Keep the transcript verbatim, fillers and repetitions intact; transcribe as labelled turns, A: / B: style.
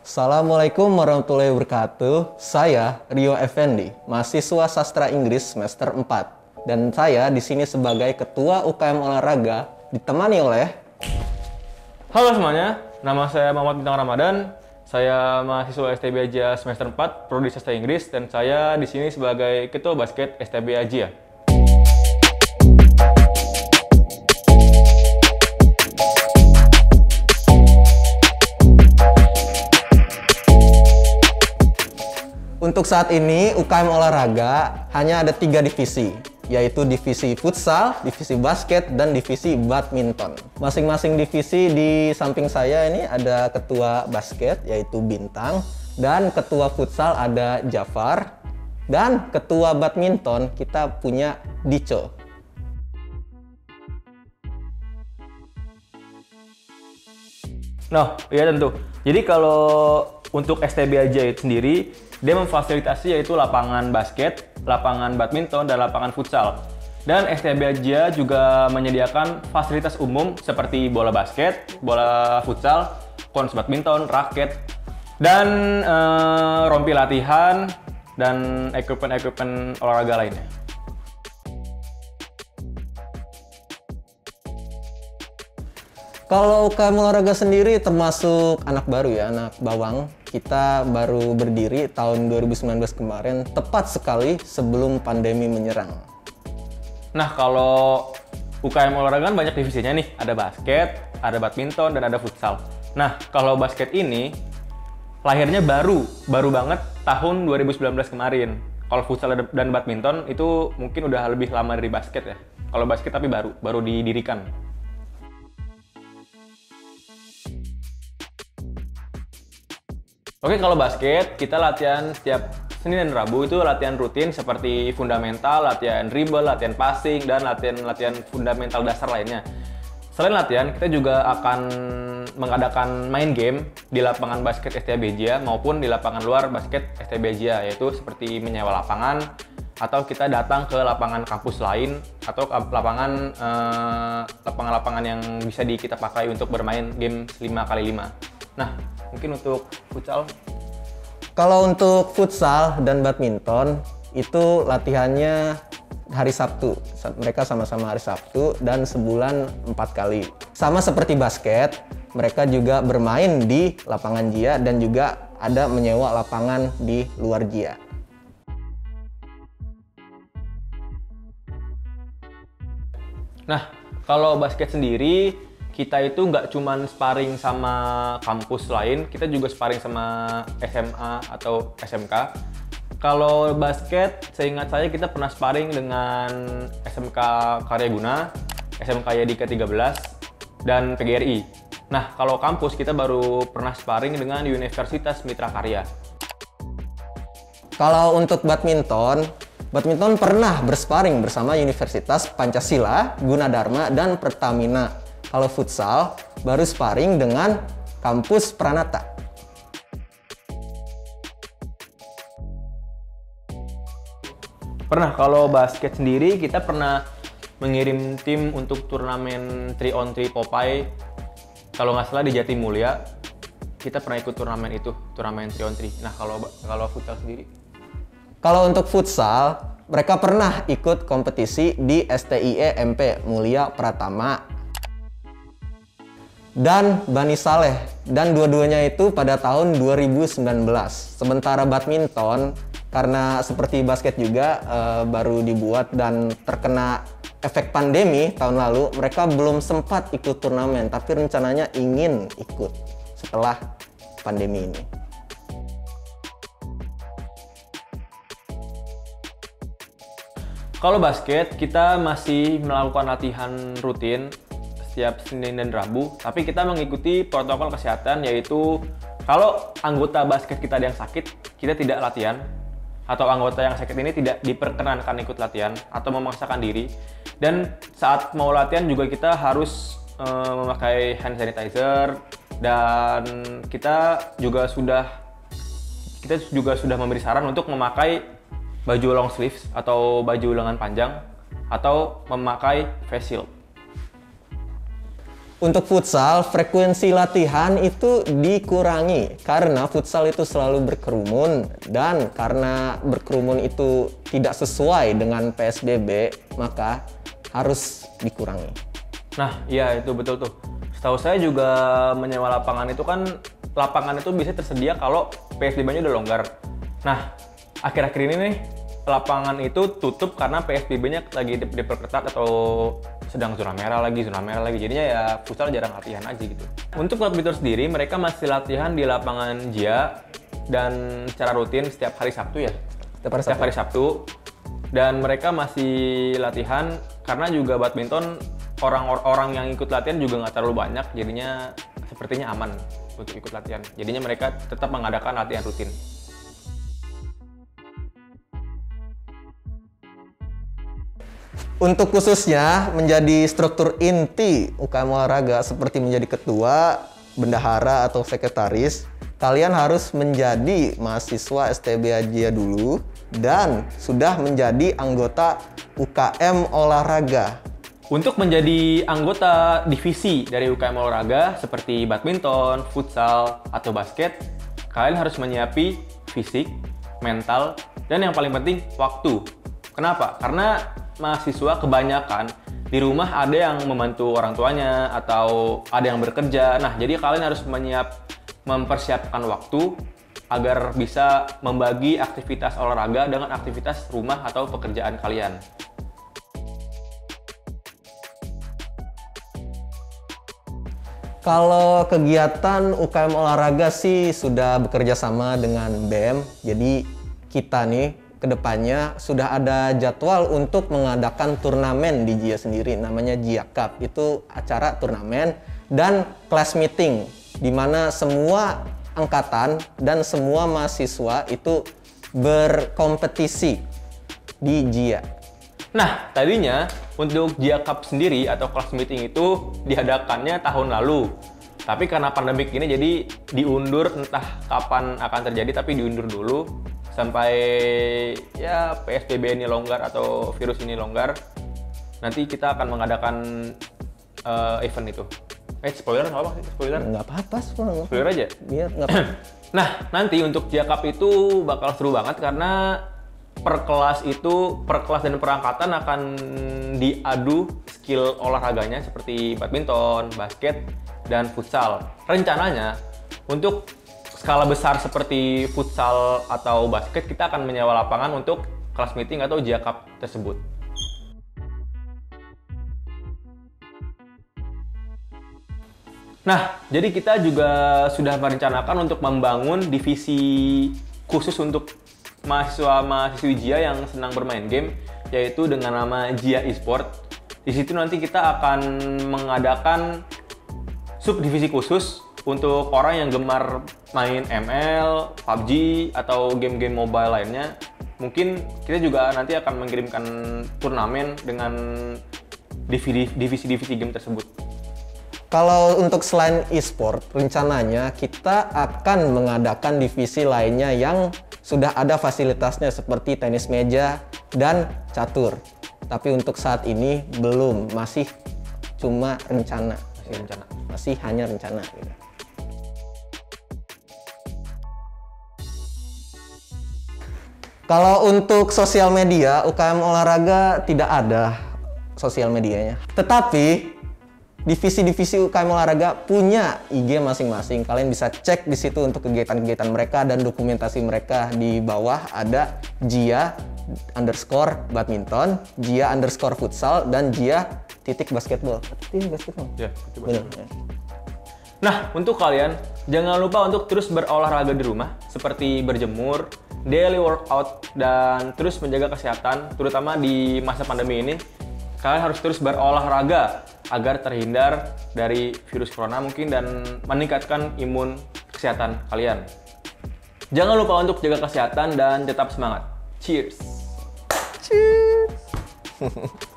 A: Assalamualaikum warahmatullahi wabarakatuh. Saya Rio Effendi, mahasiswa sastra Inggris semester empat. Dan saya di sini sebagai ketua U K M olahraga ditemani oleh
B: Halo semuanya, nama saya Muhammad Bintang Ramadan. Saya mahasiswa S T B Asia semester empat, prodi sastra Inggris, dan saya di sini sebagai ketua basket S T B Asia.
A: Untuk saat ini, U K M olahraga hanya ada tiga divisi, yaitu divisi futsal, divisi basket, dan divisi badminton. Masing-masing divisi di samping saya ini ada ketua basket, yaitu Bintang, dan ketua futsal ada Jafar, dan ketua badminton kita punya Dico.
B: Nah, iya tentu. Jadi kalau untuk S T B Asia itu sendiri, dia memfasilitasi yaitu lapangan basket, lapangan badminton, dan lapangan futsal. Dan S T B Asia juga menyediakan fasilitas umum seperti bola basket, bola futsal, kons badminton, raket, dan eh, rompi latihan, dan equipment-equipment olahraga lainnya.
A: Kalau U K M olahraga sendiri termasuk anak baru ya, anak bawang. Kita baru berdiri tahun dua ribu sembilan belas kemarin, tepat sekali sebelum pandemi menyerang.
B: Nah, kalau U K M olahraga kan banyak divisinya nih. Ada basket, ada badminton, dan ada futsal. Nah, kalau basket ini lahirnya baru, baru banget tahun dua ribu sembilan belas kemarin. Kalau futsal dan badminton itu mungkin udah lebih lama dari basket ya. Kalau basket tapi baru, baru didirikan. Oke, kalau basket, kita latihan setiap Senin dan Rabu itu latihan rutin seperti fundamental, latihan dribble, latihan passing, dan latihan-latihan fundamental dasar lainnya. Selain latihan, kita juga akan mengadakan main game di lapangan basket S T B Asia maupun di lapangan luar basket S T B Asia, yaitu seperti menyewa lapangan, atau kita datang ke lapangan kampus lain, atau lapangan eh, lapangan-lapangan yang bisa di, kita pakai untuk bermain game lima kali lima. Nah, mungkin untuk futsal.
A: Kalau untuk futsal dan badminton itu latihannya hari Sabtu. Mereka sama-sama hari Sabtu dan sebulan empat kali. Sama seperti basket, mereka juga bermain di lapangan Jia dan juga ada menyewa lapangan di luar Jia.
B: Nah, kalau basket sendiri, kita itu nggak cuman sparring sama kampus lain, kita juga sparring sama S M A atau S M K. Kalau basket, seingat saya kita pernah sparring dengan S M K Karyaguna, S M K Yadika tiga belas, dan P G R I. Nah, kalau kampus kita baru pernah sparring dengan Universitas Mitra Karya.
A: Kalau untuk badminton, badminton pernah bersparing bersama Universitas Pancasila, Gunadarma, dan Pertamina. Kalau futsal, baru sparring dengan kampus Pranata.
B: Pernah, kalau basket sendiri kita pernah mengirim tim untuk turnamen tiga on tiga Popeye. Kalau nggak salah di Jatimulya, kita pernah ikut turnamen itu, turnamen tiga on tiga. Nah, kalau kalau futsal sendiri?
A: Kalau untuk futsal, mereka pernah ikut kompetisi di S T I E M P Mulia Pratama dan Bani Saleh, dan dua-duanya itu pada tahun dua ribu sembilan belas. Sementara badminton, karena seperti basket juga e, baru dibuat dan terkena efek pandemi tahun lalu, mereka belum sempat ikut turnamen, tapi rencananya ingin ikut setelah pandemi ini.
B: Kalau basket, kita masih melakukan latihan rutin setiap Senin dan Rabu, tapi kita mengikuti protokol kesehatan, yaitu kalau anggota basket kita ada yang sakit, kita tidak latihan, atau anggota yang sakit ini tidak diperkenankan ikut latihan atau memaksakan diri. Dan saat mau latihan juga kita harus e, memakai hand sanitizer, dan kita juga sudah kita juga sudah memberi saran untuk memakai baju long sleeves atau baju lengan panjang, atau memakai face shield.
A: Untuk futsal, frekuensi latihan itu dikurangi karena futsal itu selalu berkerumun, dan karena berkerumun itu tidak sesuai dengan P S B B, maka harus dikurangi.
B: Nah, iya itu betul tuh. Setahu saya juga menyewa lapangan itu kan, lapangan itu bisa tersedia kalau P S B B-nya udah longgar. Nah, akhir-akhir ini nih, lapangan itu tutup karena P S B B-nya lagi diperketat atau sedang zona merah lagi, zona merah lagi. Jadinya ya futsal jarang latihan aja gitu. Untuk badminton sendiri, mereka masih latihan di lapangan J I A dan secara rutin setiap hari Sabtu ya.
A: Setiap hari Sabtu.
B: Setiap hari Sabtu. Dan mereka masih latihan karena juga badminton orang-orang yang ikut latihan juga nggak terlalu banyak. Jadinya sepertinya aman untuk ikut latihan. Jadinya mereka tetap mengadakan latihan rutin.
A: Untuk khususnya menjadi struktur inti U K M olahraga seperti menjadi ketua, bendahara atau sekretaris, kalian harus menjadi mahasiswa S T B A J I A dulu dan sudah menjadi anggota U K M olahraga.
B: Untuk menjadi anggota divisi dari U K M olahraga seperti badminton, futsal, atau basket, kalian harus menyiapi fisik, mental, dan yang paling penting waktu. Kenapa? Karena mahasiswa kebanyakan di rumah ada yang membantu orang tuanya atau ada yang bekerja. Nah, jadi kalian harus menyiap, mempersiapkan waktu agar bisa membagi aktivitas olahraga dengan aktivitas rumah atau pekerjaan kalian.
A: Kalau kegiatan U K M olahraga sih sudah bekerja sama dengan B E M. Jadi kita nih kedepannya sudah ada jadwal untuk mengadakan turnamen di J I A sendiri, namanya J I A Cup. Itu acara turnamen dan class meeting di mana semua angkatan dan semua mahasiswa itu berkompetisi di J I A.
B: Nah, tadinya untuk J I A Cup sendiri atau class meeting itu diadakannya tahun lalu. Tapi karena pandemik ini jadi diundur, entah kapan akan terjadi, tapi diundur dulu sampai ya P S B B ini longgar atau virus ini longgar. Nanti kita akan mengadakan uh, event itu. Eh, spoiler nggak apa sih? Spoiler?
A: Nggak apa-apa, spoiler.
B: Spoiler aja?
A: Iya, nggak apa-apa.
B: Nah, nanti untuk J I A Cup itu bakal seru banget karena per kelas itu, per kelas dan perangkatan akan diadu skill olahraganya seperti badminton, basket, dan futsal. Rencananya untuk skala besar seperti futsal atau basket, kita akan menyewa lapangan untuk kelas meeting atau J I A Cup tersebut. Nah, jadi kita juga sudah merencanakan untuk membangun divisi khusus untuk mahasiswa-mahasiswi J I A yang senang bermain game, yaitu dengan nama J I A Esport. Di situ nanti kita akan mengadakan subdivisi khusus untuk orang yang gemar main M L, P U B G, atau game-game mobile lainnya. Mungkin kita juga nanti akan mengirimkan turnamen dengan divisi-divisi game tersebut.
A: Kalau untuk selain e-sport, rencananya kita akan mengadakan divisi lainnya yang sudah ada fasilitasnya seperti tenis meja dan catur. Tapi untuk saat ini belum, masih cuma rencana.
B: Masih rencana.
A: Masih hanya rencana. Gitu. Kalau untuk sosial media, U K M olahraga tidak ada sosial medianya. Tetapi divisi-divisi U K M olahraga punya I G masing-masing. Kalian bisa cek di situ untuk kegiatan-kegiatan mereka dan dokumentasi mereka. Di bawah ada J I A underscore badminton, J I A underscore futsal, dan J I A titik basketball. Titik basketball.
B: Ya, titik basketball. Nah, untuk kalian jangan lupa untuk terus berolahraga di rumah seperti berjemur, daily workout, dan terus menjaga kesehatan, terutama di masa pandemi ini. Kalian harus terus berolahraga agar terhindar dari virus corona mungkin dan meningkatkan imun kesehatan kalian. Jangan lupa untuk jaga kesehatan dan tetap semangat. Cheers!
A: Cheers!